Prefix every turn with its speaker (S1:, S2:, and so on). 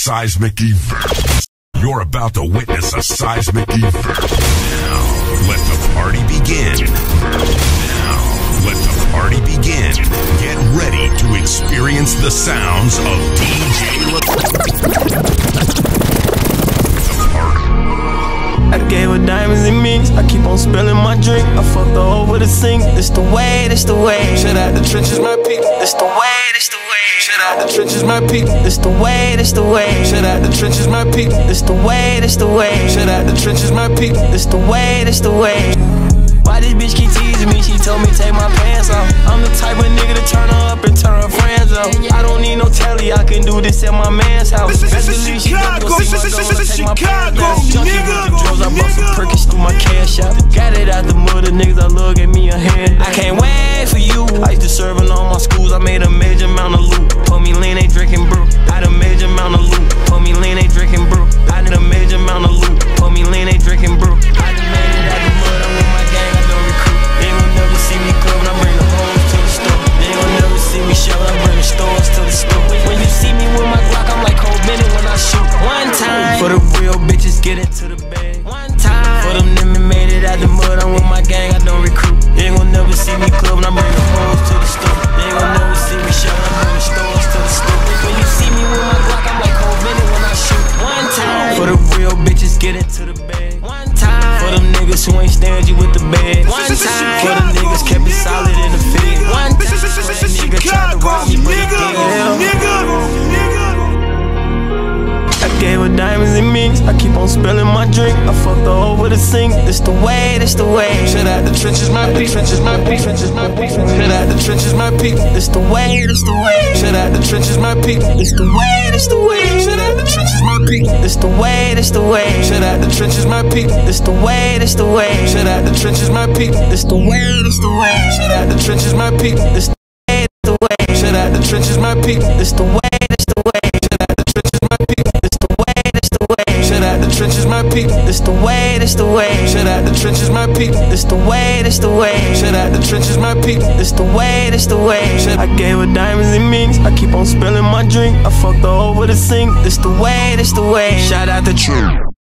S1: Seismic event. You're about to witness a seismic event. Now, let the party begin. Now, let the party begin. Get ready to experience the sounds of
S2: I gave her diamonds and minks. I keep on spilling my drink. I fucked her over the sink. This the way, this the way. Shit out the trenches, my people. This the way, this the way. Shit out the trenches, my people. This the way, this the way. Shit out the trenches, my people. This the way, this the way. Shit out the trenches, my people. This the way, this the way. Why this bitch keep teasing me? She told me take my pants off. I'm the type of nigga to turn her up and turn her friends off. I don't need no telly, I can do this at my man's house. Best believe she don't go see my goal and take my pants down. Junkie with the drugs, I bought some Perkins through my cash out. Got it out the mud, the niggas I love gave me a hand. I can't wait for you. I used to serve in all my schools, I made a major amount of loot. Put me lean, ain't drinking brew. I had a major amount of loot. Put me lean, ain't drinking brew. I did a major amount of loot. Put me lean, ain't drinking brew. I done made it out the mud, I'm with my gang. See me club and I bring the hoes to the store. They gon' never see me show, I bring the stores to the store. When you see me with my Glock, I'm like Cole Bennett when I shoot. One time for the real bitches, get into the bag. One time for them niggas made it out the mud, I'm with my gang, I don't recruit. They gon' never see me club and I bring the hoes to the store. They gon' never see me show, I bring the stores to the store. When you see me with my Glock, I'm like Cole Bennett when I shoot. One time for the real bitches, get into the bag. One time for them niggas who ain't stingy with the bag. One time for the niggas kept it solid in the field. One time for that nigga tried to rob me, but he did. I gave her diamonds and minks. I keep on spilling my drink. I fucked her over the sink. This the way, this the way. Shit out the trenches, my people. Trenches, my people. Trenches, my people. Shit out the trenches, my people. This the way, this the way. Shit out the trenches, my people. This the way, this the way. Shit out the trenches, my people. This the way, this the way. Shit out the trenches, my people. This the way, this the way. Shit out the trenches, my people. This the way, this the way. Shit out the trenches, my people. This the way, this the way. Shit out the trenches, my people. This the way, this the way. Shit out the trenches, my people. This the way, this the way. Shit out the trenches, my people. This the way, this the way. Shit out the trenches, my people. This the way, this the way. Shit out the trenches, my people. This the way, this the way. I gave her diamonds and minks. I keep on spilling my drink. I fucked her over the sink. This the way, this the way. Shout out the truth.